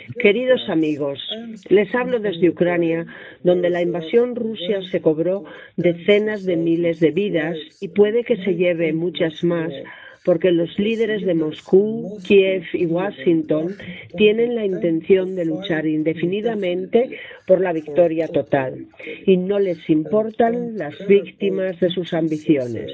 Queridos amigos, les hablo desde Ucrania, donde la invasión rusa se cobró decenas de miles de vidas y puede que se lleve muchas más, porque los líderes de Moscú, Kiev y Washington tienen la intención de luchar indefinidamente por la victoria total y no les importan las víctimas de sus ambiciones.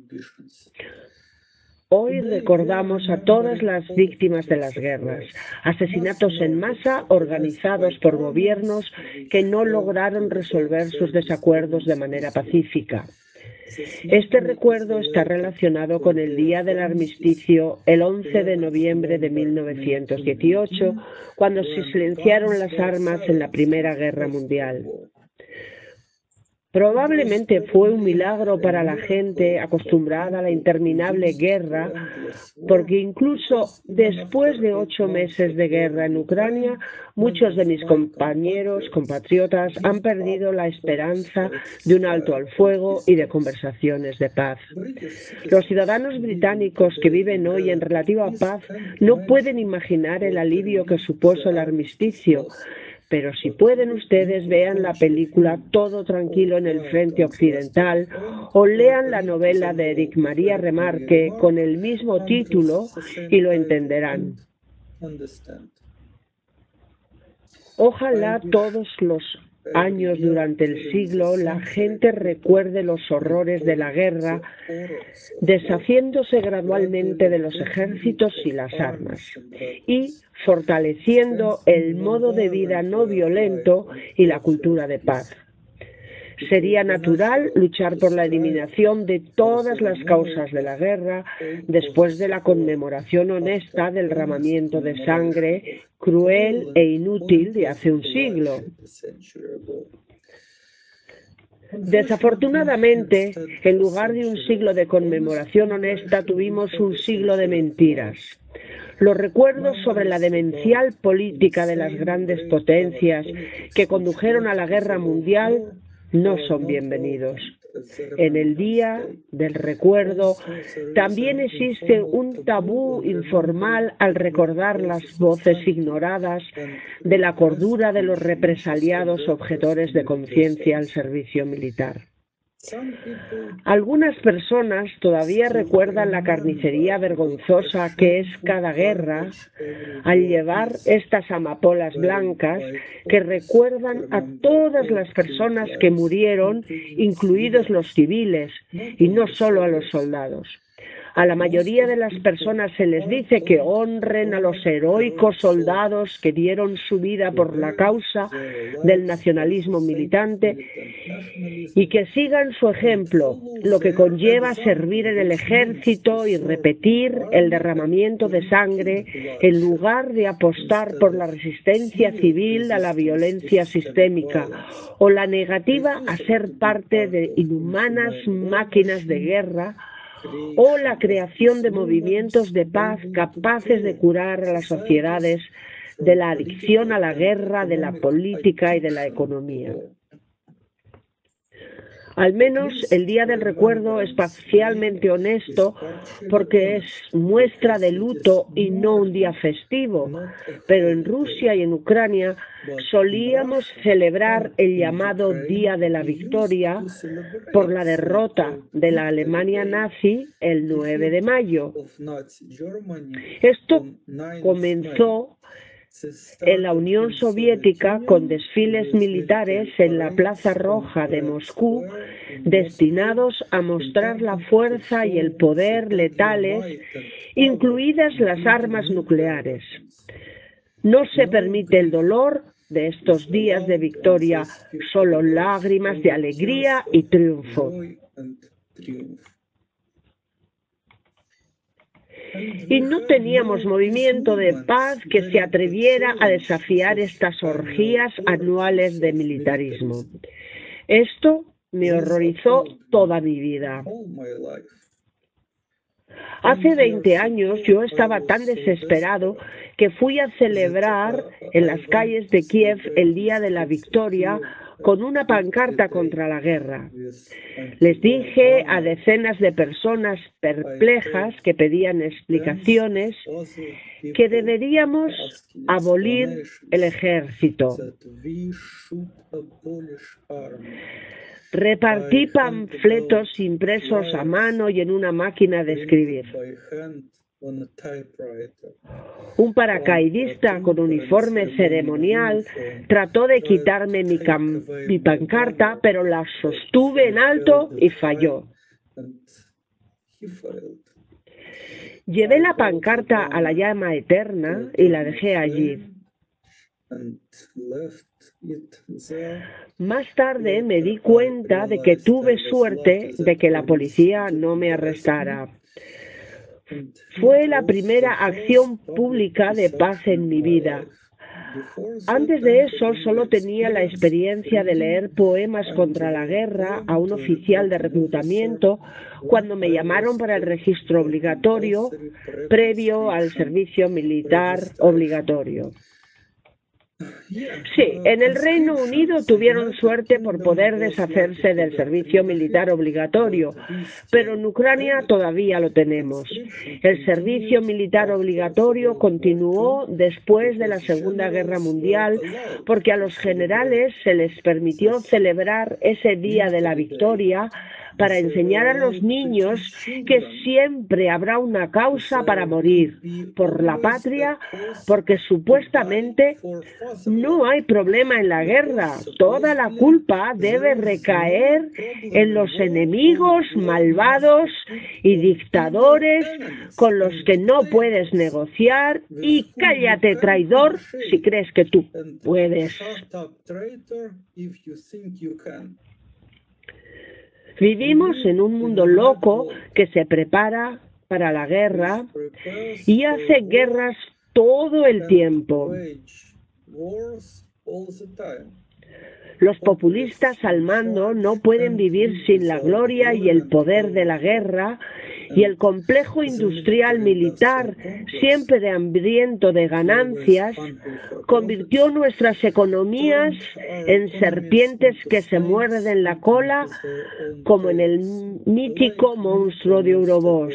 Hoy recordamos a todas las víctimas de las guerras, asesinatos en masa organizados por gobiernos que no lograron resolver sus desacuerdos de manera pacífica. Este recuerdo está relacionado con el Día del Armisticio, el 11 de noviembre de 1918, cuando se silenciaron las armas en la Primera Guerra Mundial. Probablemente fue un milagro para la gente acostumbrada a la interminable guerra, porque incluso después de 8 meses de guerra en Ucrania, muchos de mis compatriotas, han perdido la esperanza de un alto al fuego y de conversaciones de paz. Los ciudadanos británicos que viven hoy en relativa paz no pueden imaginar el alivio que supuso el armisticio. Pero si pueden ustedes, vean la película Todo tranquilo en el frente occidental o lean la novela de Éric Maria Remarque con el mismo título y lo entenderán. Ojalá todos los años durante el siglo la gente recuerde los horrores de la guerra, deshaciéndose gradualmente de los ejércitos y las armas y fortaleciendo el modo de vida no violento y la cultura de paz. Sería natural luchar por la eliminación de todas las causas de la guerra después de la conmemoración honesta del derramamiento de sangre cruel e inútil de hace un siglo. Desafortunadamente, en lugar de un siglo de conmemoración honesta, tuvimos un siglo de mentiras. Los recuerdos sobre la demencial política de las grandes potencias que condujeron a la guerra mundial no son bienvenidos. En el Día del Recuerdo también existe un tabú informal al recordar las voces ignoradas de la cordura de los represaliados objetores de conciencia al servicio militar. Algunas personas todavía recuerdan la carnicería vergonzosa que es cada guerra al llevar estas amapolas blancas que recuerdan a todas las personas que murieron, incluidos los civiles, y no solo a los soldados. A la mayoría de las personas se les dice que honren a los heroicos soldados que dieron su vida por la causa del nacionalismo militante y que sigan su ejemplo, lo que conlleva servir en el ejército y repetir el derramamiento de sangre en lugar de apostar por la resistencia civil a la violencia sistémica o la negativa a ser parte de inhumanas máquinas de guerra o la creación de movimientos de paz capaces de curar a las sociedades de la adicción a la guerra, de la política y de la economía. Al menos el Día del Recuerdo es parcialmente honesto porque es muestra de luto y no un día festivo, pero en Rusia y en Ucrania solíamos celebrar el llamado Día de la Victoria por la derrota de la Alemania nazi el 9 de mayo. Esto comenzó en la Unión Soviética con desfiles militares en la Plaza Roja de Moscú destinados a mostrar la fuerza y el poder letales, incluidas las armas nucleares. No se permite el dolor de estos días de victoria, solo lágrimas de alegría y triunfo. Y no teníamos movimiento de paz que se atreviera a desafiar estas orgías anuales de militarismo. Esto me horrorizó toda mi vida. Hace 20 años yo estaba tan desesperado que fui a celebrar en las calles de Kiev el Día de la Victoria con una pancarta contra la guerra. Les dije a decenas de personas perplejas que pedían explicaciones que deberíamos abolir el ejército. Repartí panfletos impresos a mano y en una máquina de escribir. Un paracaidista con uniforme ceremonial trató de quitarme mi pancarta, pero la sostuve en alto y falló. Llevé la pancarta a la llama eterna y la dejé allí. Más tarde me di cuenta de que tuve suerte de que la policía no me arrestara. Fue la primera acción pública de paz en mi vida. Antes de eso solo tenía la experiencia de leer poemas contra la guerra a un oficial de reclutamiento cuando me llamaron para el registro obligatorio previo al servicio militar obligatorio. Sí, en el Reino Unido tuvieron suerte por poder deshacerse del servicio militar obligatorio, pero en Ucrania todavía lo tenemos. El servicio militar obligatorio continuó después de la Segunda Guerra Mundial porque a los generales se les permitió celebrar ese día de la victoria para enseñar a los niños que siempre habrá una causa para morir por la patria, porque supuestamente no hay problema en la guerra. Toda la culpa debe recaer en los enemigos malvados y dictadores con los que no puedes negociar, y cállate, traidor, si crees que tú puedes. Vivimos en un mundo loco que se prepara para la guerra y hace guerras todo el tiempo. Los populistas al mando no pueden vivir sin la gloria y el poder de la guerra, y el complejo industrial militar, siempre hambriento de ganancias, convirtió nuestras economías en serpientes que se muerden la cola, como en el mítico monstruo de Ouroboros.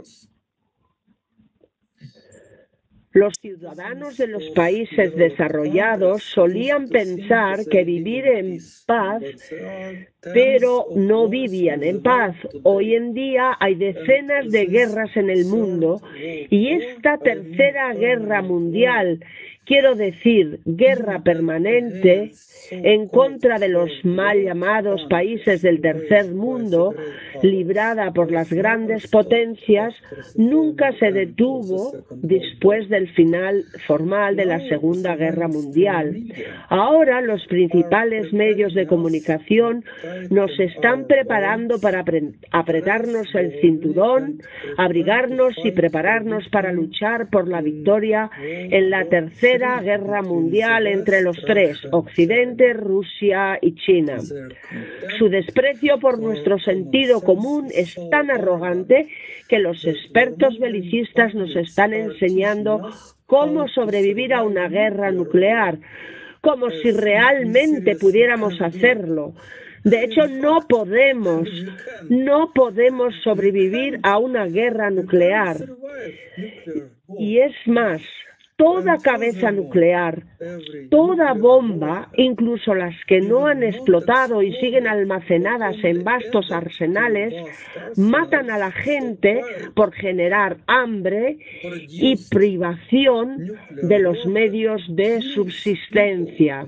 Los ciudadanos de los países desarrollados solían pensar que vivir en paz, pero no vivían en paz. Hoy en día hay decenas de guerras en el mundo, y esta tercera guerra mundial, quiero decir, guerra permanente, en contra de los mal llamados países del tercer mundo, librada por las grandes potencias, nunca se detuvo después del final formal de la Segunda Guerra Mundial. Ahora los principales medios de comunicación nos están preparando para apretarnos el cinturón, abrigarnos y prepararnos para luchar por la victoria en la tercera Guerra Mundial entre los tres, Occidente, Rusia y China. Su desprecio por nuestro sentido común es tan arrogante que los expertos belicistas nos están enseñando cómo sobrevivir a una guerra nuclear, como si realmente pudiéramos hacerlo. De hecho, no podemos sobrevivir a una guerra nuclear. Y es más, toda cabeza nuclear, toda bomba, incluso las que no han explotado y siguen almacenadas en vastos arsenales, matan a la gente por generar hambre y privación de los medios de subsistencia.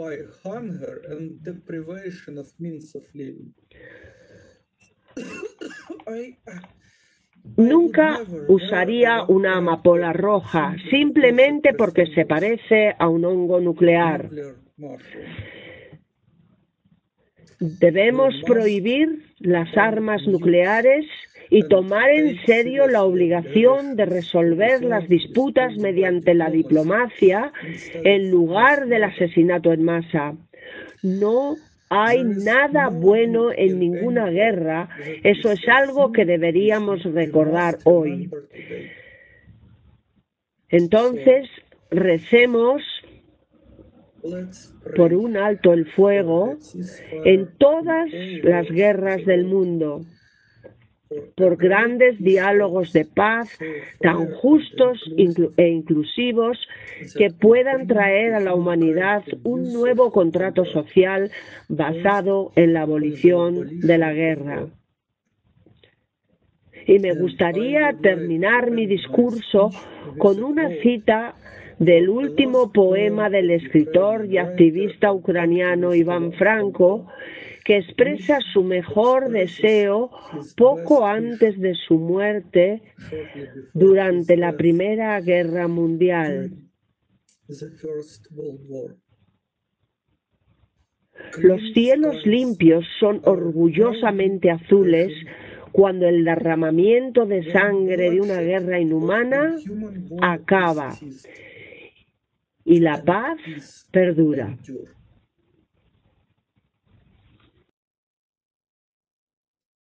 Nunca usaría una amapola roja, simplemente porque se parece a un hongo nuclear. Debemos prohibir las armas nucleares y tomar en serio la obligación de resolver las disputas mediante la diplomacia en lugar del asesinato en masa. No hay nada bueno en ninguna guerra. Eso es algo que deberíamos recordar hoy. Entonces, recemos por un alto el fuego en todas las guerras del mundo, por grandes diálogos de paz tan justos e inclusivos que puedan traer a la humanidad un nuevo contrato social basado en la abolición de la guerra. Y me gustaría terminar mi discurso con una cita del último poema del escritor y activista ucraniano Iván Franco, que expresa su mejor deseo poco antes de su muerte durante la Primera Guerra Mundial. Los cielos limpios son orgullosamente azules cuando el derramamiento de sangre de una guerra inhumana acaba y la paz perdura.